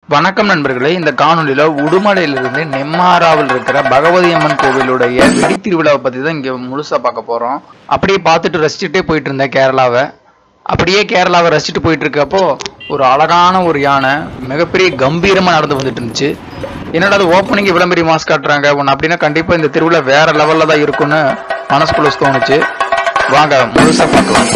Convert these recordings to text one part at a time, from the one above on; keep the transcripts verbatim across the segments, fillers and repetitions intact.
வணக்கம் நண்பர்களே, இந்த காணொலியில உடுமலையிலிருந்து நெம்மாராவில் இருக்கிற பகவதி அம்மன் கோவிலுடைய வெடி திருவிழாவை பத்தி தான் இங்க முழுசா பார்க்க போறோம். அப்படியே பார்த்துட்டு ரசிச்சுட்டே போயிட்டு இருந்தேன் கேரளாவை. அப்படியே கேரளாவை ரசிச்சுட்டு போயிட்டு இருக்கப்போ ஒரு அழகான ஒரு யானை மிகப்பெரிய கம்பீரமா நடந்து வந்துட்டு இருந்துச்சு. என்னடா அது ஓப்பனிங் இவ்வளவு பெரிய மாஸ் காட்டுறாங்க ஒன்னு அப்படின்னா கண்டிப்பா இந்த திருவிழா வேற லெவல்ல தான் இருக்கும்னு மனசுக்குள்ள தோணுச்சு. வாங்க முழுசா பார்க்கலாம்.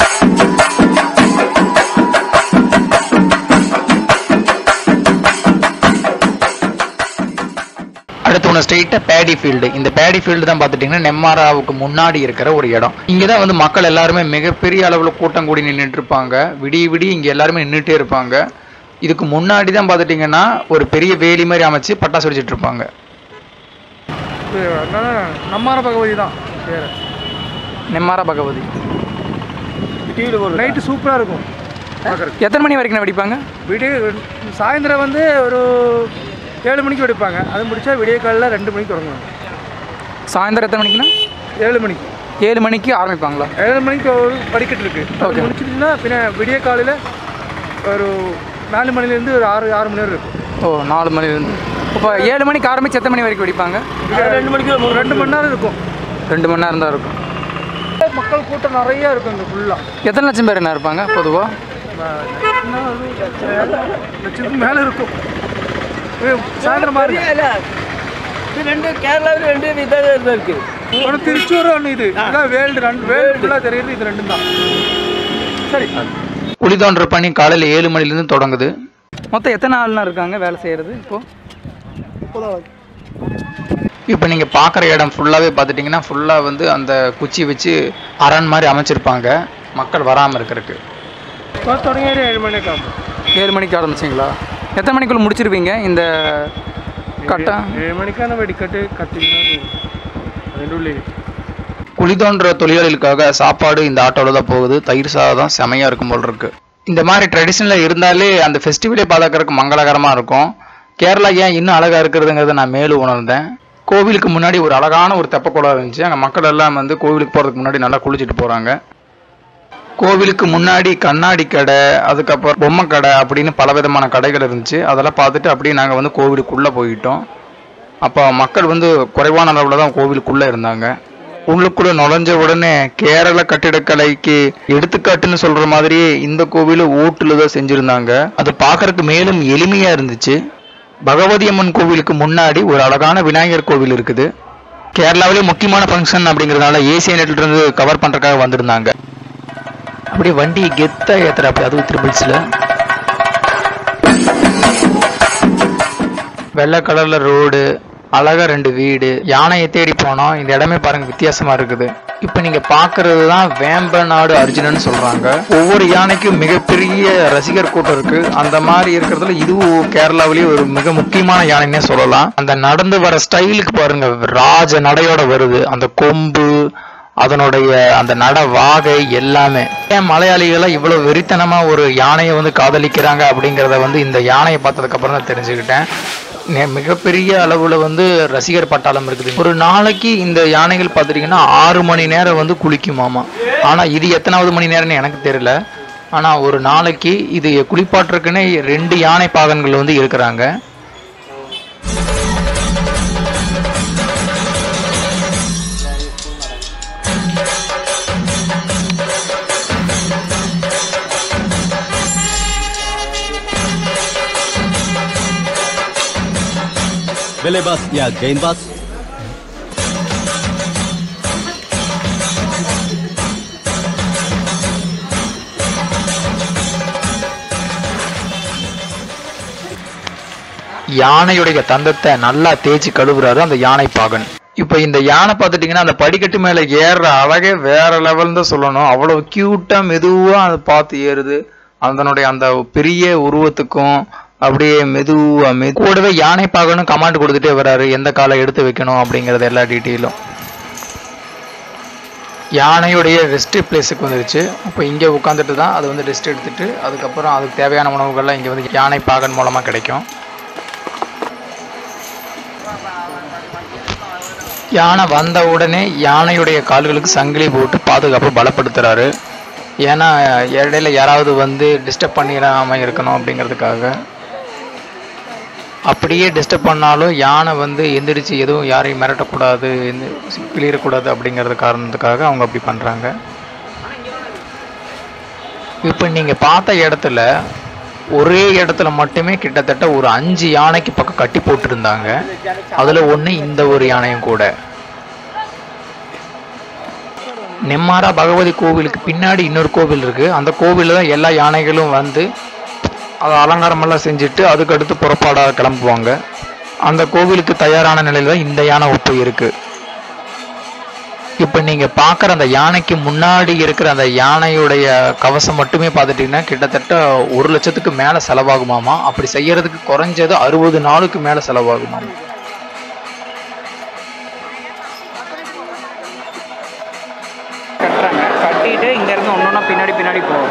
அடுத்து ஒன்று ஸ்ட்ரெயிட்டா பேடி ஃபீல்டு. இந்த பேடி ஃபீல்டு தான் பார்த்துட்டிங்கன்னா நெம்மாராவுக்கு முன்னாடி இருக்கிற ஒரு இடம். இங்கே தான் வந்து மக்கள் எல்லாருமே மிகப்பெரிய அளவில் கூட்டம் கூடி நின்றுட்டு இருப்பாங்க. விடிய விடிய இங்கே எல்லாருமே நின்றுட்டே இருப்பாங்க. இதுக்கு முன்னாடி தான் பார்த்துட்டிங்கன்னா ஒரு பெரிய வேலி மாதிரி அமைச்சு பட்டாசு வெடிச்சிட்டு இருப்பாங்க. நெம்மாரா பகவதி தான் பேர். நெம்மாரா பகவதி நைட்டு சூப்பராக இருக்கும். எத்தனை மணி வரைக்கும் வெடிப்பாங்க? விடிய சாயந்தரம் வந்து ஒரு ஏழு மணிக்கு வெடிப்பாங்க. அது முடிச்சா விடிய காலையில் ரெண்டு மணிக்கு தொடங்குவாங்க. சாயந்தரம் எத்தனை மணிக்குன்னா? ஏழு மணிக்கு ஏழு மணிக்கு ஆரம்பிப்பாங்களா? ஏழு மணிக்கு ஒரு படிக்கட்டு இருக்குது. ஓகே, முடிச்சிட்டிங்கன்னா பின்ன விடிய காலையில் ஒரு நாலு மணிலேருந்து ஒரு ஆறு ஆறு மணி நேரம் இருக்கும். ஓ, நாலு மணிலேருந்து. இப்போ ஏழு மணிக்கு ஆரம்பிச்சு எத்தனை மணி வரைக்கும் வெடிப்பாங்க? ரெண்டு மணிக்கு ரெண்டு மணி நேரம் இருக்கும். ரெண்டு மணி நேரம் தான் இருக்கும். மக்கள் கூட்டம் நிறையா இருக்கும் இங்கே ஃபுல்லாக. எத்தனை லட்சம் பேர் என்ன இருப்பாங்க பொதுவாக? லட்சத்துக்கு மேலே இருக்கும். சாயந்தரம் மாதிரி ரெண்டு கேரளாவில் ரெண்டு விதம் இருக்குது. ஒன்று திருச்சூர், ஒன்று இது. இதான் வேல்டு. ரெண்டு வேல்டு ஃபுல்லாக தெரியுது. இது ரெண்டும் தான். சரி, குழி தோன்ற பணி காலையில் ஏழு மணிலேருந்து தொடங்குது. மொத்தம் எத்தனை ஆள்லாம் இருக்காங்க வேலை செய்கிறது இப்போ? இப்போ நீங்கள் பார்க்குற இடம் ஃபுல்லாகவே பார்த்துட்டிங்கன்னா ஃபுல்லாக வந்து அந்த குச்சி வச்சு அரண் மாதிரி அமைச்சிருப்பாங்க மக்கள் வராமல் இருக்கிறதுக்கு. தொடங்கி ஏழு மணிக்கு ஆகும். ஏழு மணிக்கு ஆரம்பிச்சிங்களா? எத்தனை மணிக்குள்ளே முடிச்சிருவீங்க இந்த கட்டம்? ஏழு மணிக்கான வெடிக்கட்டு கத்திங்கன்னா ரெண்டு உள்ளே. குழி தோன்ற தொழிலாளிகளுக்காக சாப்பாடு இந்த ஆட்டோவில் தான் போகுது. தயிர் சாதம் செமையாக இருக்கும் போல் இருக்கு. இந்த மாதிரி ட்ரெடிஷ்னலாக இருந்தாலே அந்த ஃபெஸ்டிவலே பார்க்கறதுக்கு மங்களகரமாக இருக்கும். கேரளா ஏன் இன்னும் அழகாக இருக்கிறதுங்கிறத நான் மேலும் உணர்ந்தேன். கோவிலுக்கு முன்னாடி ஒரு அழகான ஒரு தெப்பக்குளம் இருந்துச்சு. அங்கே மக்கள் எல்லாம் வந்து கோவிலுக்கு போகிறதுக்கு முன்னாடி நல்லா குளிச்சுட்டு போகிறாங்க. கோவிலுக்கு முன்னாடி கண்ணாடி கடை, அதுக்கப்புறம் பொம்மை கடை அப்படின்னு பல விதமான கடைகள் இருந்துச்சு. அதெல்லாம் பார்த்துட்டு அப்படியே நாங்கள் வந்து கோவிலுக்குள்ளே போயிட்டோம். அப்போ மக்கள் வந்து குறைவான அளவில் தான் கோவிலுக்குள்ளே இருந்தாங்க. உள்ளுக்குள்ளே நுழைஞ்ச உடனே கேரள கட்டிடக்கலைக்கு எடுத்துக்காட்டுன்னு சொல்கிற மாதிரியே இந்த கோவில் ஓட்டுல தான் செஞ்சுருந்தாங்க. அது பார்க்கறதுக்கு மேலும் எளிமையாக இருந்துச்சு. பகவதி அம்மன் கோவிலுக்கு முன்னாடி ஒரு அழகான விநாயகர் கோவில் இருக்குது. கேரளாவிலே முக்கியமான ஃபங்க்ஷன் அப்படிங்கிறதுனால ஏசியா நெட்ல இருந்து கவர் பண்ணுறதுக்காக வந்திருந்தாங்க. அப்படியே வண்டியை கெத்தா ஏத்துற அப்படி அதுவும் ட்ரிபிள்ஸ்ல வெள்ளை கலர்ல ரோடு, அழகா ரெண்டு வீடு. யானையை தேடி போனோம். இந்த இடமே பாருங்க வித்தியாசமா இருக்குது. இப்ப நீங்க பாக்குறது தான் வேம்ப நாடு அர்ஜுனன் சொல்றாங்க. ஒவ்வொரு யானைக்கும் மிகப்பெரிய ரசிகர் கூட்டம் இருக்கு. அந்த மாதிரி இருக்கிறதுல இதுவும் கேரளாவிலேயே ஒரு மிக முக்கியமான யானைன்னே சொல்லலாம். அந்த நடந்து வர ஸ்டைலுக்கு பாருங்க, ராஜ நடையோட வருது. அந்த கொம்பு, அதனுடைய அந்த நட வாகை எல்லாமே. ஏன் மலையாளிகளை இவ்வளவு வெறித்தனமா ஒரு யானையை வந்து காதலிக்கிறாங்க அப்படிங்கிறத வந்து இந்த யானையை பார்த்ததுக்கு அப்புறம் தான் தெரிஞ்சுக்கிட்டேன். மிகப்பெரிய அளவுல வந்து ரசிகர் பட்டாளம் இருக்குது. ஒரு நாளைக்கு இந்த யானைகள் பார்த்துட்டீங்கன்னா ஆறு மணி நேரம் வந்து குளிக்குமாமா. ஆனா இது எத்தனாவது மணி நேரம்னு எனக்கு தெரியல. ஆனா ஒரு நாளைக்கு இது குளிப்பாட்டுறதுக்குன்னு ரெண்டு யானை பாகன்கள் வந்து இருக்கிறாங்க. Vele bas ya gain bas. யானையுடைய தந்தத்தை நல்லா தேய்ச்சி கழுவுறாரு அந்த யானை பாகன். இப்ப இந்த யானை பார்த்துட்டீங்கன்னா அந்த படிக்கட்டு மேல ஏறுற அழகே வேற லெவல் தான் சொல்லணும். அவ்வளவு கியூட்டா மெதுவா அதை பார்த்து ஏறுது. அதனுடைய அந்த பெரிய உருவத்துக்கும் அப்படியே மெதுவா மெது கூடவே யானை பாகனும் கமாண்ட் கொடுத்துட்டே வர்றாரு எந்த காலை எடுத்து வைக்கணும் அப்படிங்கறது எல்லா டீட்டெயிலும். யானையுடைய ரெஸ்ட் பிளேஸுக்கு வந்துருச்சு. அப்போ இங்கே உட்காந்துட்டு தான் அது வந்து ரெஸ்ட் எடுத்துட்டு அதுக்கப்புறம் அதுக்கு தேவையான உணவுகள்லாம் இங்கே வந்து யானை பாகன் மூலமாக கிடைக்கும். யானை வந்த உடனே யானையுடைய கால்களுக்கு சங்கிலி போட்டு பாதுகாப்பு பலப்படுத்துறாரு. ஏன்னா இடையில யாராவது வந்து டிஸ்டர்ப் பண்ணிடாம இருக்கணும் அப்படிங்கிறதுக்காக. அப்படியே டிஸ்டர்ப் பண்ணாலும் யானை வந்து எந்திரிச்சு எதுவும் யாரையும் மிரட்டக்கூடாது, கிளியரக்கூடாது அப்படிங்கிறது காரணத்துக்காக அவங்க அப்படி பண்ணுறாங்க. இப்போ நீங்கள் பார்த்த இடத்துல ஒரே இடத்துல மட்டுமே கிட்டத்தட்ட ஒரு அஞ்சு யானைக்கு பக்கம் கட்டி போட்டிருந்தாங்க. அதில் ஒன்று இந்த ஒரு யானையும் கூட. நெம்மாரா பகவதி கோவிலுக்கு பின்னாடி இன்னொரு கோவில் இருக்குது. அந்த கோவிலில் தான் எல்லா யானைகளும் வந்து அதை அலங்காரமெல்லாம் செஞ்சுட்டு அதுக்கடுத்து புறப்பாடாக கிளம்புவாங்க. அந்த கோவிலுக்கு தயாரான நிலையில் தான் இந்த யானை ஒப்பு இருக்குது. இப்போ நீங்கள் பார்க்குற அந்த யானைக்கு முன்னாடி இருக்கிற அந்த யானையுடைய கவசம் மட்டுமே பார்த்துட்டிங்கன்னா கிட்டத்தட்ட ஒரு லட்சத்துக்கு மேலே செலவாகுமாமா. அப்படி செய்யறதுக்கு குறைஞ்சது அறுபது நாளுக்கு மேலே செலவாகுமாமா. கட்டுறாங்க, கட்டிட்டு இங்கேருந்து ஒன்று ஒன்றா பின்னாடி பின்னாடி போகும்.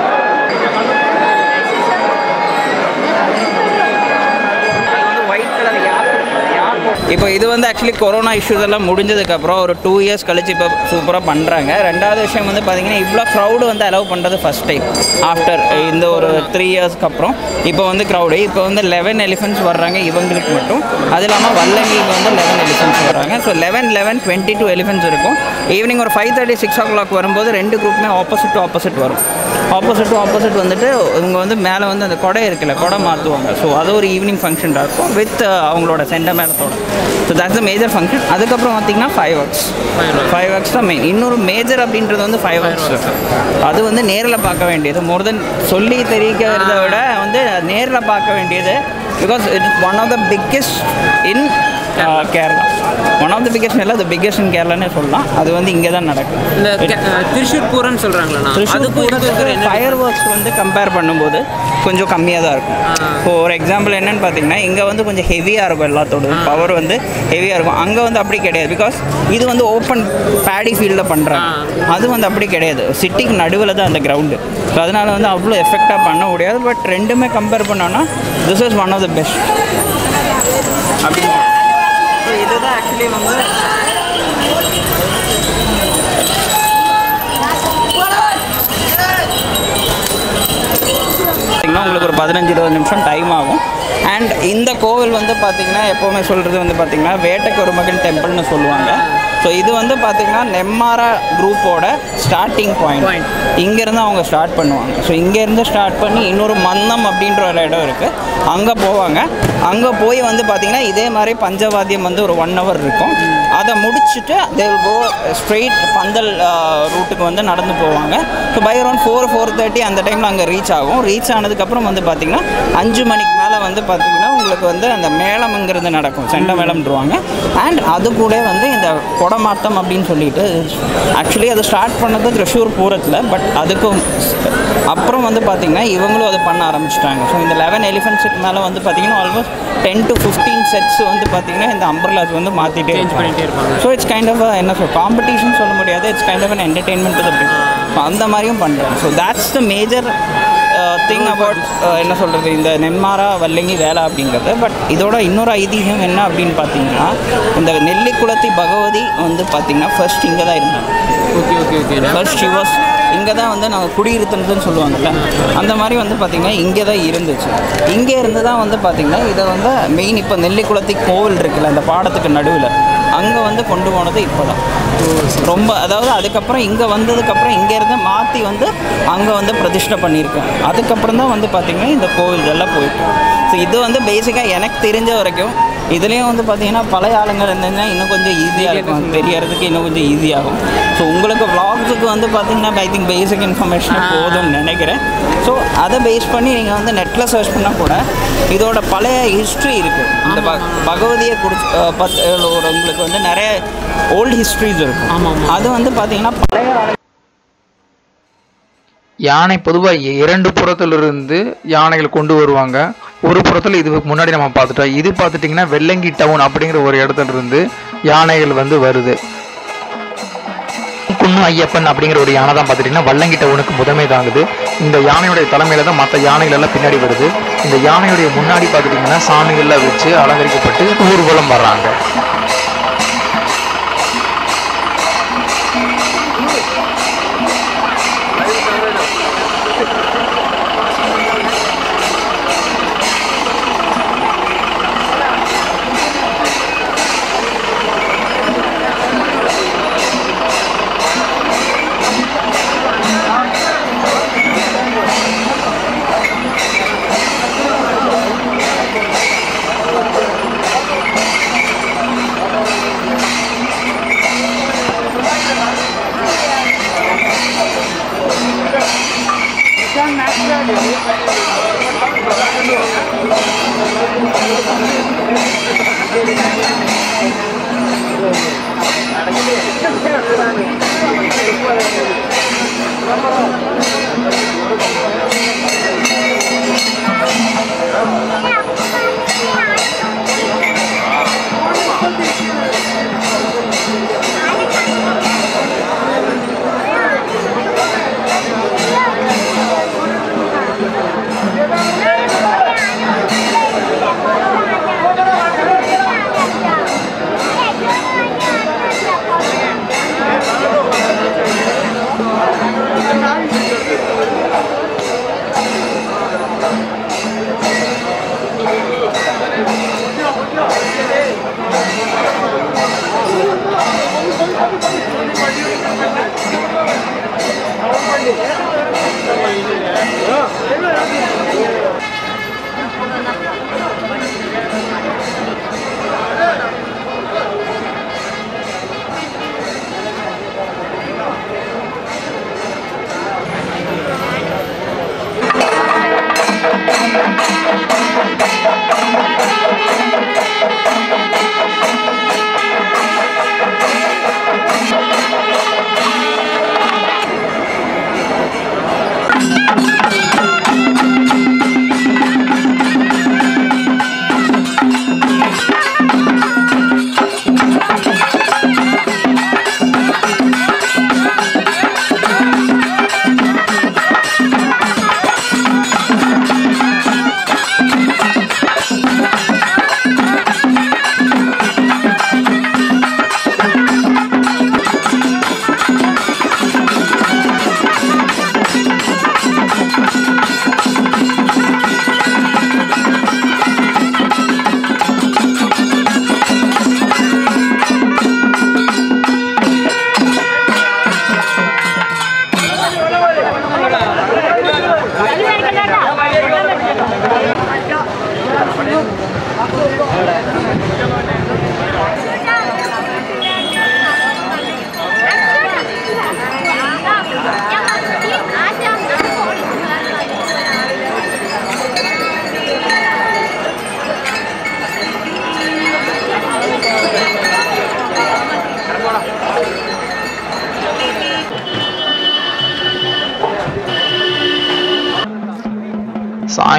இப்போ இது வந்து ஆக்சுவலி கொரோனா இஷ்யூஸ் எல்லாம் முடிஞ்சதுக்கப்புறம் ஒரு டூ இயர்ஸ் கழிச்சு இப்போ சூப்பராக பண்ணுறாங்க. ரெண்டாவது விஷயம் வந்து பார்த்திங்கன்னா இவ்வளோ க்ரௌடு வந்து அலோவ் பண்ணுறது ஃபஸ்ட் டைம் ஆஃப்டர் இந்த ஒரு த்ரீ இயர்ஸ்க்கு அப்புறம் இப்போ வந்து க்ரௌடு இப்போ வந்து லெவன் எலிஃபென்ட்ஸ் வர்றாங்க இவங்களுக்கு மட்டும். அது இல்லாமல் வல்லங்கிக்கு வந்து லெவன் எலிஃபென்ட்ஸ் வர்றாங்க. So eleven eleven twenty two elephants இருக்கும். ஈவினிங் ஒரு five thirty six o'clock வரும்போது ரெண்டு குரூப்புமே ஆப்போசிட் டு ஆப்போசிட் வரும். ஆப்போசிட் டு ஆப்போசிட் வந்துட்டு இவங்க வந்து மேலே வந்து அந்த கொடை இருக்குல்ல, கொடை மாற்றுவாங்க. ஸோ அது ஒரு ஈவினிங் ஃபங்க்ஷன் இருக்கும் வித் அவங்களோட சென்ட மேளத்தோட. So that's the major function. அதுக்கப்புறம் பார்த்தீங்கன்னா ஃபைவ் ஒர்க்ஸ் ஃபைவ் ஒர்க்ஸ் தான் மெயின். இன்னொரு மேஜர் அப்படின்றது வந்து ஃபைவ் ஒர்க்ஸ். அது வந்து நேரில் பார்க்க வேண்டியது, மோர் தென் சொல்லி தெரிவிக்கிறத விட வந்து நேரில் பார்க்க வேண்டியது. Because it is one of the biggest in Kerala. One of the biggest இல்லை, த பிக்கெஸ்ட் இன் கேரளானே சொல்லலாம். அது வந்து இங்கே தான் நடக்கும். இந்த திருஷூர் பூரம் சொல்கிறாங்களா? திருஷூர் பூரத்துக்கு ஃபயர் ஒர்க்ஸ் வந்து கம்பேர் பண்ணும்போது கொஞ்சம் கம்மியாக தான் இருக்கும். இப்போ ஒரு எக்ஸாம்பிள் என்னென்னு பார்த்தீங்கன்னா இங்கே வந்து கொஞ்சம் ஹெவியாக இருக்கும், எல்லாத்தோட பவர் வந்து ஹெவியாக இருக்கும். அங்கே வந்து அப்படி கிடையாது. பிகாஸ் இது வந்து ஓப்பன் பேடி ஃபீல்டில் பண்ணுறாங்க. அது வந்து அப்படி கிடையாது, சிட்டிக்கு நடுவில் தான் அந்த கிரவுண்டு. ஸோ அதனால் வந்து அவ்வளோ எஃபெக்டாக பண்ண முடியாது. பட் ரெண்டுமே கம்பேர் பண்ணோன்னா this is one of the best அப்படி. ஸோ இதுதான் ஆக்சுவலி வந்து உங்களுக்கு ஒரு பதினஞ்சு இருபது நிமிஷம் டைம் ஆகும். அண்ட் இந்த கோவில் வந்து பார்த்திங்கன்னா எப்போவுமே சொல்கிறது வந்து பார்த்திங்கன்னா வேட்டைக்கு ஒரு மகன் டெம்பிள்னு சொல்லுவாங்க. ஸோ இது வந்து பார்த்திங்கன்னா நெம்மாரா குரூப்போட ஸ்டார்டிங் பாயிண்ட். இங்கேருந்து அவங்க ஸ்டார்ட் பண்ணுவாங்க. ஸோ இங்கேருந்து ஸ்டார்ட் பண்ணி இன்னொரு மந்தம் அப்படின்ற ஒரு இடம் இருக்குது, அங்கே போவாங்க. அங்கே போய் வந்து பார்த்திங்கன்னா இதே மாதிரி பஞ்சவாத்தியம் வந்து ஒரு ஒன் ஹவர் இருக்கும். அதை முடிச்சுட்டு தே வில் கோ ஸ்ட்ரெயிட் பந்தல் ரூட்டுக்கு வந்து நடந்து போவாங்க. So by around four four thirty அந்த டைமில் அங்கே ரீச் ஆகும். ரீச் ஆனதுக்கப்புறம் வந்து பார்த்திங்கன்னா அஞ்சு மணிக்கு மேலே வந்து பார்த்திங்கன்னா உங்களுக்கு வந்து அந்த மேளம்ங்கிறது நடக்கும், செண்ட மேளம்ன்றுவாங்க. அண்ட் அது கூட வந்து இந்த கொடமாட்டம் அப்படின்னு சொல்லிட்டு ஆக்சுவலி அதை ஸ்டார்ட் பண்ணது திருஷூர் பூரத்தில். பட் அதுக்கும் அப்புறம் வந்து பார்த்திங்கன்னா இவங்களும் அதை பண்ண ஆரம்பிச்சிட்டாங்க. ஸோ இந்த லெவன் எலிஃபென்ட்ஸுக்கு மேலே வந்து பார்த்திங்கன்னா almost ten to fifteen sets வந்து பார்த்திங்கன்னா இந்த அம்பர்லாஸ் வந்து மாற்றிட்டே பண்ணிகிட்டே இருப்பாங்க. ஸோ இட்ஸ் கைண்ட் ஆஃப் என்ன சொல் காம்படிஷன் சொல்ல முடியாது, it's kind of an entertainment அப்படி அந்த மாதிரியும் பண்ணுறாங்க. So that's the major thing about என்ன சொல்கிறது இந்த நென்மாரா வல்லங்கி வேலை அப்படிங்கிறது. பட் இதோட இன்னொரு ஐதீகம் என்ன அப்படின்னு பார்த்தீங்கன்னா இந்த நெல்லிக்குளத்தி பகவதி வந்து பார்த்திங்கன்னா ஃபர்ஸ்ட் இங்கே தான் இருந்தாங்க. Okay okay okay first she was இங்கே தான் வந்து நாங்கள் குடியிருத்துனதுன்னு சொல்லுவாங்கல்ல, அந்த மாதிரி வந்து பார்த்திங்கன்னா இங்கே தான் இருந்துச்சு. இங்கே இருந்து தான் வந்து பார்த்திங்கன்னா இதை வந்து மெயின் இப்போ நெல்லிக்குளத்தி கோவில் இருக்குல்ல அந்த பாடத்துக்கு நடுவில் அங்கே வந்து கொண்டு போனது இப்போ தான் ரொம்ப. அதாவது அதுக்கப்புறம் இங்கே வந்ததுக்கப்புறம் இங்கேருந்து மாற்றி வந்து அங்கே வந்து பிரதிஷ்டை பண்ணியிருக்கேன். அதுக்கப்புறம் தான் வந்து பார்த்திங்கன்னா இந்த கோவில்கள்லாம் போயிட்டு. ஸோ இது வந்து பேசிக்காக எனக்கு தெரிஞ்ச வரைக்கும் இதுலேயும் வந்து பார்த்திங்கன்னா பழைய ஆளுங்கள் இருந்ததுன்னா இன்னும் கொஞ்சம் ஈஸியாக இருக்கும், தெரியறதுக்கு இன்னும் கொஞ்சம் ஈஸியாகும். ஸோ உங்களுக்கு விளாக்ஸுக்கு வந்து பார்த்திங்கன்னா ஐ திங்க் பேசிக் இன்ஃபர்மேஷன் போதும்னு நினைக்கிறேன். ஸோ அதை பேஸ் பண்ணி நீங்கள் வந்து நெட்டில் சர்ச் பண்ணால் கூட இதோட பழைய ஹிஸ்ட்ரி இருக்குது. இந்த ப பகவதியை குறிச்சு பத் ஒரு உங்களுக்கு வந்து நிறைய ஓல்டு ஹிஸ்ட்ரிஸ் இருக்கும். அது வந்து பார்த்திங்கன்னா பழைய யானை பொதுவாக இரண்டு புறத்திலிருந்து யானைகள் கொண்டு வருவாங்க. ஒரு புறத்தில் இதுக்கு முன்னாடி நம்ம பார்த்துட்டோம். இது பார்த்துட்டிங்கன்னா வெள்ளங்கி டவுன் அப்படிங்கிற ஒரு இடத்துல இருந்து யானைகள் வந்து வருது. குன்னு ஐயப்பன் அப்படிங்கிற ஒரு யானை தான் பார்த்துட்டிங்கன்னா வல்லங்கி டவுனுக்கு முதன்மை தாங்குது. இந்த யானையுடைய தலைமையில தான் மற்ற யானைகள் எல்லாம் பின்னாடி வருது. இந்த யானையுடைய முன்னாடி பார்த்துட்டிங்கன்னா சாமிகள்லாம் வச்சு அலங்கரிக்கப்பட்டு ஊர்வலம் வர்றாங்க.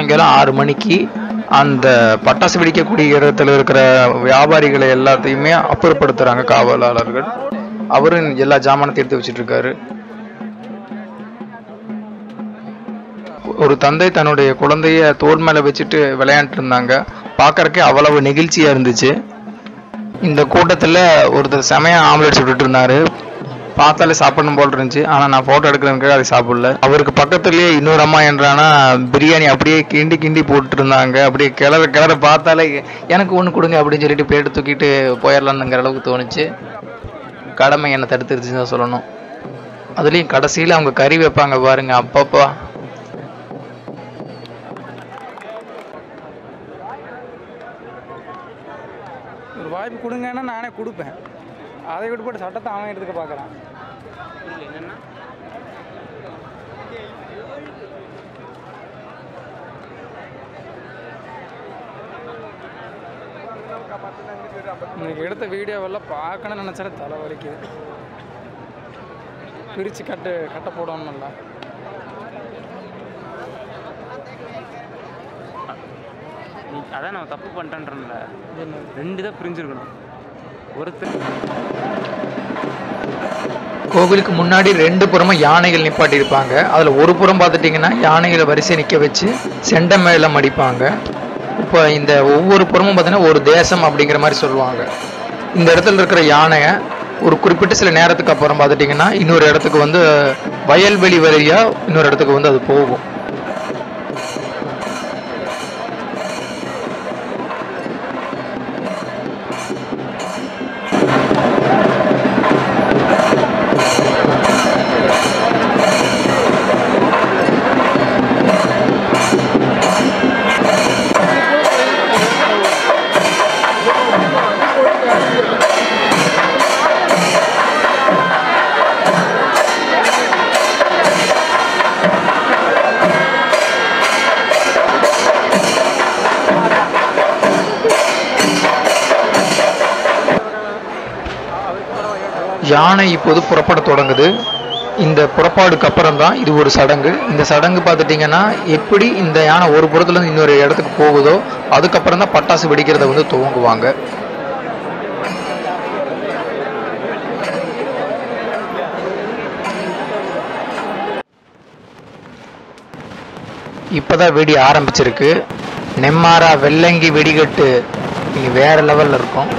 சாயங்காலம் ஆறு மணிக்கு அந்த பட்டாசு வெடிக்கக்கூடிய இடத்துல இருக்கிற வியாபாரிகளை எல்லாத்தையுமே அப்புறப்படுத்துகிறாங்க காவலாளர்கள். அவரும் எல்லா ஜாமானத்தையும் எடுத்து வச்சுட்டு இருக்காரு. ஒரு தந்தை தன்னுடைய குழந்தைய தோள் மேலே வச்சுட்டு விளையாண்டுட்டு இருந்தாங்க. பார்க்கறக்கே அவ்வளவு நெகிழ்ச்சியாக இருந்துச்சு. இந்த கூட்டத்தில் ஒருத்தர் செமையாக ஆம்லெட் சுட்டுட்டு இருந்தாரு. பார்த்தாலே சாப்பிடணும் போல் இருந்துச்சு. ஆனால் நான் ஃபோட்டோ எடுக்கிறதுக்கு அதை சாப்பிடல. அவருக்கு பக்கத்துலேயே இன்னொரு அம்மா என்றானா பிரியாணி அப்படியே கிண்டி கிண்டி போட்டு இருந்தாங்க. அப்படியே கிளற கிளற பார்த்தாலே எனக்கு ஒன்று கொடுங்க அப்படின்னு சொல்லிட்டு பிளேட்டு தூக்கிட்டு போயிடலான்னுங்கிற அளவுக்கு தோணுச்சு. கடமை என்னை தடுத்துருச்சுன்னு தான் சொல்லணும். அதுலேயும் கடைசியில் அவங்க கறி வைப்பாங்க பாருங்க, அப்பப்பா. ஒரு வாய்ப்பு கொடுங்கன்னா நானே கொடுப்பேன். அதை விட்டு போட்டு சட்டத்தை அவன் எடுத்துக்க பார்க்குறான். இன்னைக்கு எடுத்த வீடியோவெல்லாம் பார்க்கணும்னு நினச்சாலே தலை வலிக்குது. பிரித்து கட்டு கட்ட போடணும்ல. அதான் நான் தப்பு பண்ணிட்டேன்றல. ரெண்டு தான் பிரிஞ்சிருக்கணும். ஒருத்தர் கோவிலுக்கு முன்னாடி ரெண்டு புறமும் யானைகள் நிப்பாட்டி இருப்பாங்க. அதில் ஒரு புறம் பார்த்துட்டிங்கன்னா யானைகளை வரிசை நிற்க வச்சு செண்டை மேளம் அடிப்பாங்க. இப்போ இந்த ஒவ்வொரு புறமும் பார்த்தீங்கன்னா ஒரு தேசம் அப்படிங்கிற மாதிரி சொல்லுவாங்க. இந்த இடத்துல இருக்கிற யானையை ஒரு குறிப்பிட்ட சில நேரத்துக்கு அப்புறம் பார்த்துட்டிங்கன்னா இன்னொரு இடத்துக்கு வந்து வயல்வெளி வழியாக இன்னொரு இடத்துக்கு வந்து அது போகும். யானை இப்போது புறப்பட தொடங்குது. இந்த புறப்பாடுக்கு அப்புறம் தான் இது ஒரு சடங்கு. இந்த சடங்கு பார்த்துட்டிங்கன்னா எப்படி இந்த யானை ஒரு புறத்துலேருந்து இன்னொரு இடத்துக்கு போகுதோ அதுக்கப்புறம் தான் பட்டாசு வெடிக்கிறத வந்து துவங்குவாங்க. இப்போதான் வெடி ஆரம்பிச்சிருக்கு. நெம்மாரா வெள்ளங்கி வெடிக்கட்டு இங்கே வேற லெவலில் இருக்கும்.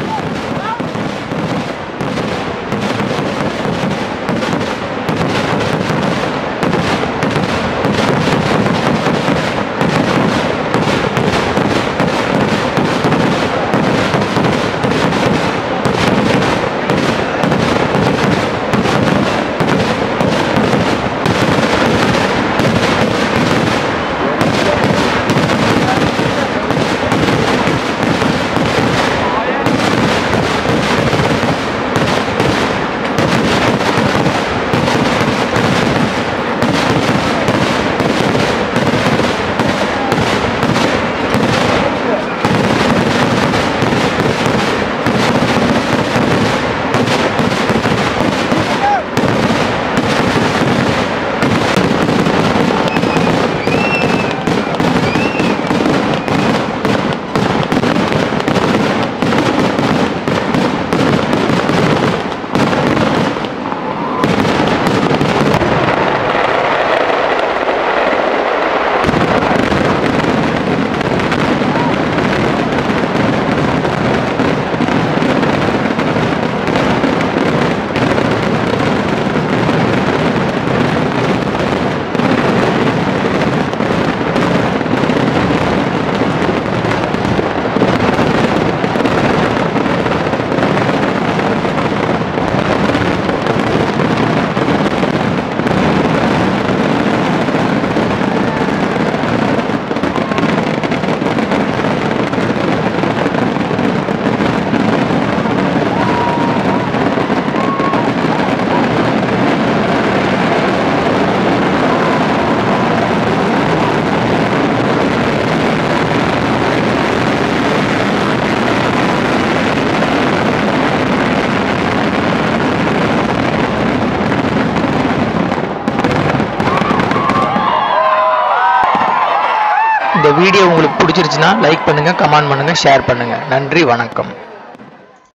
வீடியோ உங்களுக்கு பிடிச்சிருச்சுன்னா லைக் பண்ணுங்கள், கமெண்ட் பண்ணுங்கள், ஷேர் பண்ணுங்கள். நன்றி, வணக்கம்.